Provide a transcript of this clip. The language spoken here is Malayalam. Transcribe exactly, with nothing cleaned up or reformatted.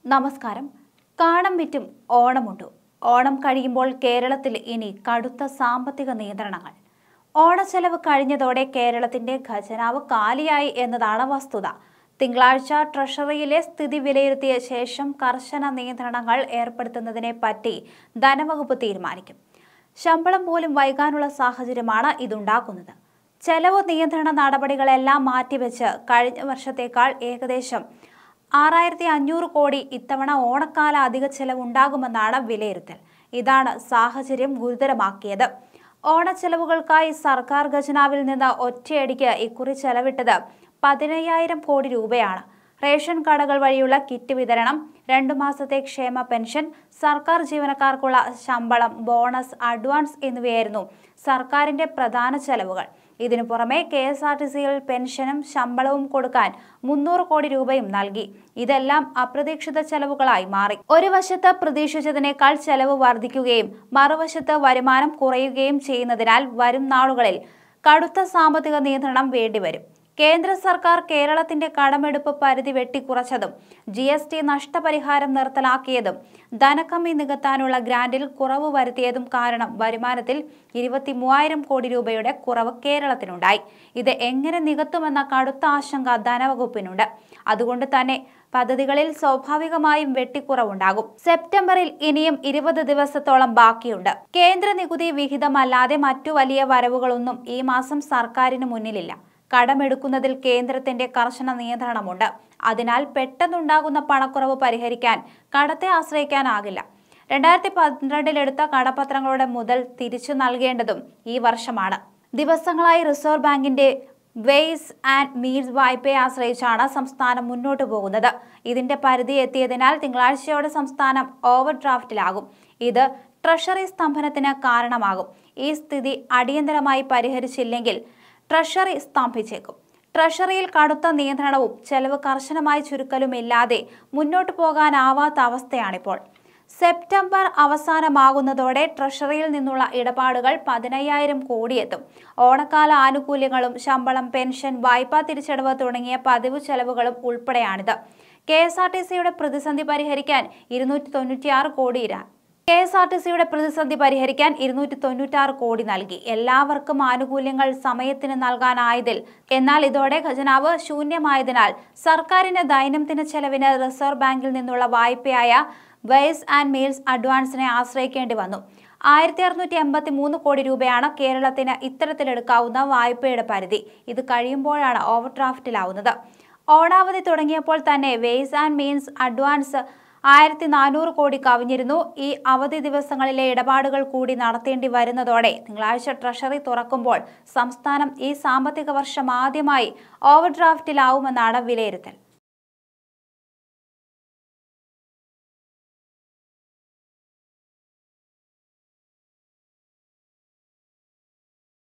നമസ്കാരം. കാണം വിറ്റും ഓണമുണ്ടു. ഓണം കഴിയുമ്പോൾ കേരളത്തിൽ ഇനി കടുത്ത സാമ്പത്തിക നിയന്ത്രണങ്ങൾ. ഓണച്ചെലവ് കഴിഞ്ഞതോടെ കേരളത്തിന്റെ ഖജനാവ് കാലിയായി എന്നതാണ് വസ്തുത. തിങ്കളാഴ്ച ട്രഷറിയിലെ സ്ഥിതി വിലയിരുത്തിയ ശേഷം കർശന നിയന്ത്രണങ്ങൾ ഏർപ്പെടുത്തുന്നതിനെ പറ്റി ധനവകുപ്പ് തീരുമാനിക്കും. ശമ്പളം പോലും വൈകാനുള്ള സാഹചര്യമാണ് ഇതുണ്ടാക്കുന്നത്. ചെലവ് നിയന്ത്രണ നടപടികളെല്ലാം മാറ്റിവെച്ച് കഴിഞ്ഞ വർഷത്തേക്കാൾ ഏകദേശം ആറായിരത്തി അഞ്ഞൂറ് കോടി ഇത്തവണ ഓണക്കാല അധിക ചെലവുണ്ടാകുമെന്നാണ് വിലയിരുത്തൽ. ഇതാണ് സാഹചര്യം ഗുരുതരമാക്കിയത്. ഓണച്ചെലവുകൾക്കായി സർക്കാർ ഖജനാവിൽ നിന്ന് ഒറ്റയടിക്ക് ഇക്കുറി ചെലവിട്ടത് പതിനയ്യായിരം കോടി രൂപയാണ്. റേഷൻ കടകൾ വഴിയുള്ള കിറ്റ് വിതരണം, രണ്ടു മാസത്തെ ക്ഷേമ പെൻഷൻ, സർക്കാർ ജീവനക്കാർക്കുള്ള ശമ്പളം, ബോണസ്, അഡ്വാൻസ് എന്നിവയായിരുന്നു സർക്കാരിന്റെ പ്രധാന ചെലവുകൾ. ഇതിനു പുറമെ കെ എസ് ആർ ടി സിയിൽ പെൻഷനും ശമ്പളവും കൊടുക്കാൻ മുന്നൂറ് കോടി രൂപയും നൽകി. ഇതെല്ലാം അപ്രതീക്ഷിത ചെലവുകളായി മാറി. ഒരു വശത്ത് പ്രതീക്ഷിച്ചതിനേക്കാൾ ചെലവ് വർദ്ധിക്കുകയും മറുവശത്ത് വരുമാനം കുറയുകയും ചെയ്യുന്നതിനാൽ വരും നാളുകളിൽ കടുത്ത സാമ്പത്തിക നിയന്ത്രണം വേണ്ടിവരും. കേന്ദ്ര സർക്കാർ കേരളത്തിന്റെ കടമെടുപ്പ് പരിധി വെട്ടിക്കുറച്ചതും ജി എസ് ടി നഷ്ടപരിഹാരം നിർത്തലാക്കിയതും ധനക്കമ്മി നികത്താനുള്ള ഗ്രാന്റിൽ കുറവ് വരുത്തിയതും കാരണം വരുമാനത്തിൽ ഇരുപത്തി മൂവായിരം കോടി രൂപയുടെ കുറവ് കേരളത്തിനുണ്ടായി. ഇത് എങ്ങനെ നികത്തുമെന്ന കടുത്ത ആശങ്ക ധനവകുപ്പിനുണ്ട്. അതുകൊണ്ട് തന്നെ പദ്ധതികളിൽ സ്വാഭാവികമായും വെട്ടിക്കുറവുണ്ടാകും. സെപ്റ്റംബറിൽ ഇനിയും ഇരുപത് ദിവസത്തോളം ബാക്കിയുണ്ട്. കേന്ദ്ര നികുതി വിഹിതമല്ലാതെ മറ്റു വലിയ വരവുകളൊന്നും ഈ മാസം സർക്കാരിന് മുന്നിലില്ല. കടമെടുക്കുന്നതിൽ കേന്ദ്രത്തിന്റെ കർശന നിയന്ത്രണമുണ്ട്. അതിനാൽ പെട്ടെന്നുണ്ടാകുന്ന പണക്കുറവ് പരിഹരിക്കാൻ കടത്തെ ആശ്രയിക്കാനാകില്ല. രണ്ടായിരത്തി പന്ത്രണ്ടിലെടുത്ത കടപ്പത്രങ്ങളുടെ മുതൽ തിരിച്ചു നൽകേണ്ടതും ഈ വർഷമാണ്. ദിവസങ്ങളായി റിസർവ് ബാങ്കിന്റെ വെയ്സ് ആൻഡ് മീൻസ് വായ്പയെ ആശ്രയിച്ചാണ് സംസ്ഥാനം മുന്നോട്ടു പോകുന്നത്. ഇതിന്റെ പരിധി എത്തിയതിനാൽ തിങ്കളാഴ്ചയോടെ സംസ്ഥാനം ഓവർ ഡ്രാഫ്റ്റിലാകും. ഇത് ട്രഷറി സ്തംഭനത്തിന് കാരണമാകും. ഈ സ്ഥിതി അടിയന്തരമായി പരിഹരിച്ചില്ലെങ്കിൽ ട്രഷറി സ്തംഭിച്ചേക്കും. ട്രഷറിയിൽ കടുത്ത നിയന്ത്രണവും ചെലവ് കർശനമായി ചുരുക്കലുമില്ലാതെ മുന്നോട്ടു പോകാനാവാത്ത അവസ്ഥയാണിപ്പോൾ. സെപ്റ്റംബർ അവസാനമാകുന്നതോടെ ട്രഷറിയിൽ നിന്നുള്ള ഇടപാടുകൾ പതിനയ്യായിരം കോടിയെത്തും. ഓണക്കാല ആനുകൂല്യങ്ങളും ശമ്പളം, പെൻഷൻ, വായ്പാ തിരിച്ചടവ് തുടങ്ങിയ പതിവ് ചെലവുകളും ഉൾപ്പെടെയാണിത്. കെ എസ് ആർ ടി സിയുടെ പ്രതിസന്ധി പരിഹരിക്കാൻ ഇരുന്നൂറ്റി തൊണ്ണൂറ്റിയാറ് കോടി കെ എസ് ആർ ടി സിയുടെ പ്രതിസന്ധി പരിഹരിക്കാൻ ഇരുന്നൂറ്റി തൊണ്ണൂറ്റാറ് കോടി നൽകി. എല്ലാവർക്കും ആനുകൂല്യങ്ങൾ സമയത്തിന് നൽകാനായതിൽ എന്നാൽ ഇതോടെ ഖജനാവ് ശൂന്യമായതിനാൽ സർക്കാരിന്റെ ദൈനംദിന ചെലവിന് റിസർവ് ബാങ്കിൽ നിന്നുള്ള വായ്പയായ വെയ്സ് ആൻഡ് മീൻസ് അഡ്വാൻസിനെ ആശ്രയിക്കേണ്ടി വന്നു. ആയിരത്തി അറുന്നൂറ്റി എൺപത്തി മൂന്ന് കോടി രൂപയാണ് കേരളത്തിന് ഇത്തരത്തിലെടുക്കാവുന്ന വായ്പയുടെ പരിധി. ഇത് കഴിയുമ്പോഴാണ് ഓവർ ഡ്രാഫ്റ്റിലാവുന്നത്. ഓണാവധി തുടങ്ങിയപ്പോൾ തന്നെ വെയ്സ് ആൻഡ് മീൻസ് അഡ്വാൻസ് ആയിരത്തി നാനൂറ് കോടി കവിഞ്ഞിരുന്നു. ഈ അവധി ദിവസങ്ങളിലെ ഇടപാടുകൾ കൂടി നടത്തേണ്ടി വരുന്നതോടെ തിങ്കളാഴ്ച ട്രഷറി തുറക്കുമ്പോൾ സംസ്ഥാനം ഈ സാമ്പത്തിക വർഷം ആദ്യമായി ഓവർ ഡ്രാഫ്റ്റിലാവുമെന്നാണ് വിലയിരുത്തൽ.